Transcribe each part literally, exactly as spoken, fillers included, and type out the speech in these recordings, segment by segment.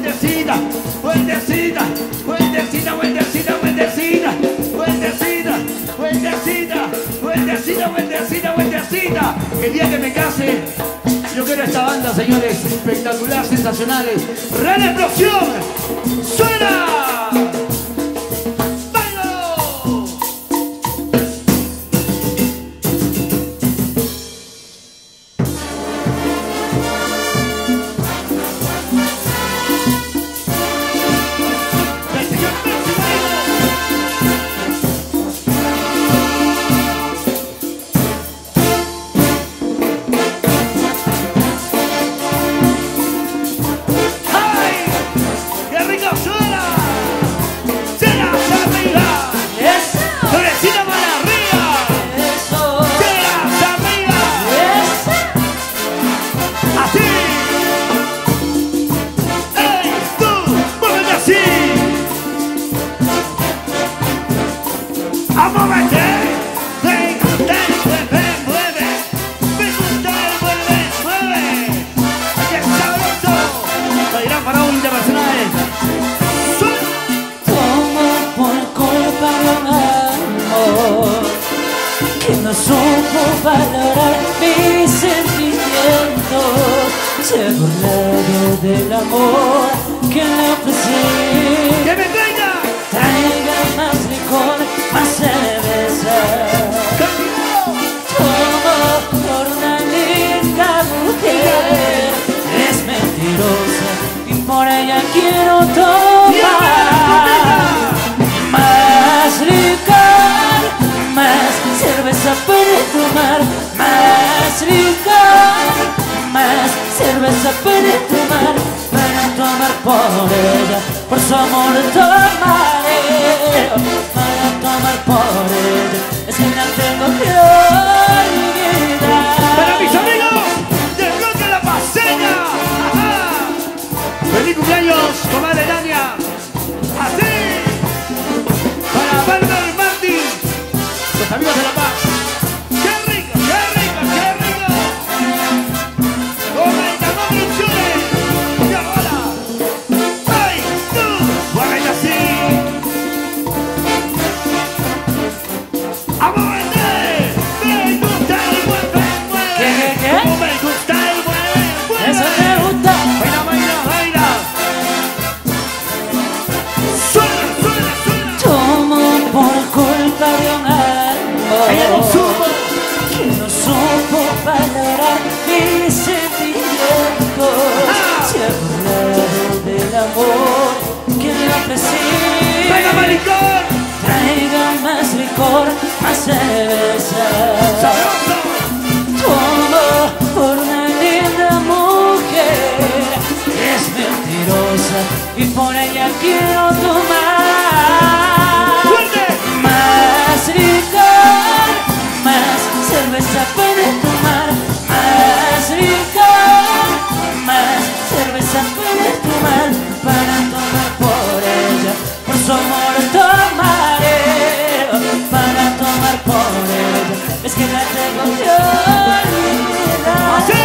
vueltecita, vueltecita, vueltecita, vueltecita, vueltecita, vueltecita, vueltecita, vueltecita, vueltecita, vueltecita. El día que me case, yo quiero esta banda, señores, espectacular, sensacionales. ¡Real Explosión! ¡Suena! No supo valorar mis sentimientos, se ha burlado del amor que le ofrecí. ¡Que me traiga! Traiga más licor, más cerveza. Tomo por una linda mujer, es mentirosa y por ella quiero tomar más licor, más cerveza para tomar, más licor, más cerveza para tomar, para tomar por ella, por su amor tomaré, para tomar por ella, es que la tengo que olvidar. Para mis amigos del bloque La Paseña, ajá. Feliz cumpleaños, comadre Dania, así. Para Bárbara Martín, los amigos de La Paz. ¡Qué rico, qué rico, qué rico! ¡Con el Tamón Producciones! ¡Y ahora! ¡Ay, tú! ¡Guarda así! ¡Vamos a vender! ¡Me gusta el mueve, mueve! ¿Qué, qué, qué? ¡Me gusta el mueve, mueve! Eso me gusta. ¡Baila, baila, baila! ¡Suena, suena, suena! Tomo por culpa de un amor ¡Ella no supo! que no supo valorar mis sentimientos, se ha burlado del amor que le ofrecí. ¡Venga, maricón! Traiga más licor, más cerveza. ¡Sabroso! Tomo por una linda mujer, es mentirosa y por ella quiero tomar ¡Fuerte! más licor, más cerveza para tomar, más licor, más cerveza para tomar, para tomar por ella, por su amor tomaré, para tomar por ella, es que la tengo que olvidar. ¡Así!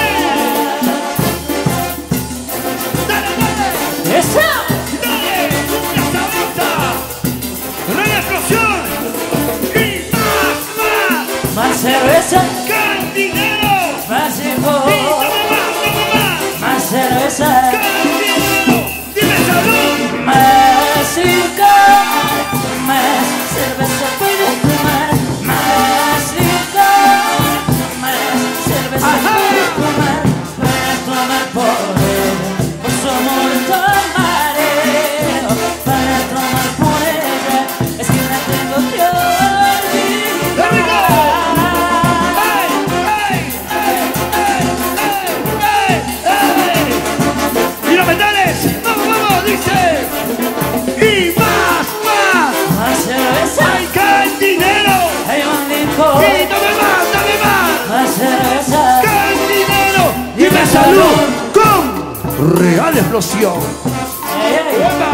¡Dale, dale! ¡Esa! ¡Dale! ¡Una sabrosa! ¡Real Explosión! ¡Y más, más! Más cerveza, ¡Cantinero! más ¡Y licor, dame más, dame más! más cerveza, ¡Cantinero! ¡Dime salud! más licor, más cerveza para tomar, más licor, más cerveza Ajá. para tomar, para tomar por ella, por su amor tomaré, para tomar por ella, es que la tengo que ¡Qué rico! olvidar. ¡Ey, ey, ey, ey, ey, ey! ¡Y los metales! ¡Vamos, vamos! ¡Dice! ¡Y más, más! Más cerveza, ¡Ay, cantinero! hay un licor, ¡Y dame más, dame más! más cerveza, ¡Cantinero! ¡Dime salud! ¡Con Real Explosión! ay, ay, ay. ¡Opa!